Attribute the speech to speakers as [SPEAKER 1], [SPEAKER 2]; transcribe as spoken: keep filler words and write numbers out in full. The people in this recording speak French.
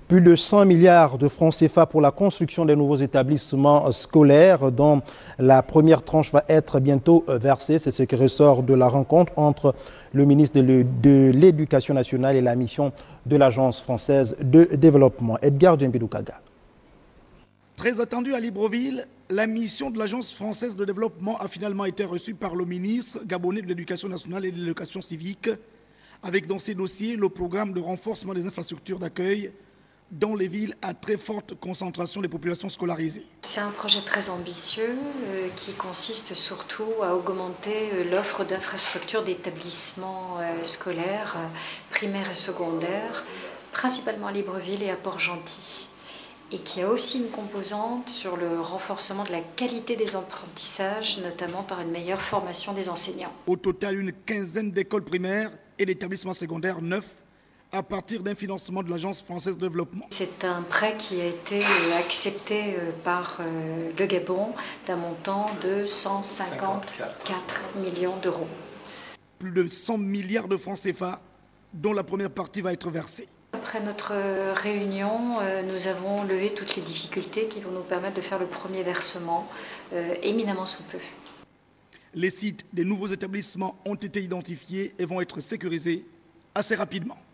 [SPEAKER 1] Plus de cent milliards de francs C F A pour la construction des nouveaux établissements scolaires dont la première tranche va être bientôt versée. C'est ce qui ressort de la rencontre entre le ministre de l'Éducation nationale et la mission de l'Agence française de développement. Edgar Djembidoukaga.
[SPEAKER 2] Très attendu à Libreville, la mission de l'Agence française de développement a finalement été reçue par le ministre gabonais de l'Éducation nationale et de l'Éducation civique, avec dans ses dossiers le programme de renforcement des infrastructures d'accueil dans les villes à très forte concentration des populations scolarisées.
[SPEAKER 3] C'est un projet très ambitieux euh, qui consiste surtout à augmenter euh, l'offre d'infrastructures d'établissements euh, scolaires, euh, primaires et secondaires, principalement à Libreville et à Port-Gentil, et qui a aussi une composante sur le renforcement de la qualité des apprentissages, notamment par une meilleure formation des enseignants.
[SPEAKER 2] Au total, une quinzaine d'écoles primaires et d'établissements secondaires neufs à partir d'un financement de l'Agence française de développement.
[SPEAKER 3] C'est un prêt qui a été accepté par le Gabon d'un montant de cent cinquante-quatre millions d'euros.
[SPEAKER 2] Plus de cent milliards de francs C F A dont la première partie va être versée.
[SPEAKER 3] Après notre réunion, nous avons levé toutes les difficultés qui vont nous permettre de faire le premier versement euh, éminemment sous peu.
[SPEAKER 2] Les sites des nouveaux établissements ont été identifiés et vont être sécurisés assez rapidement.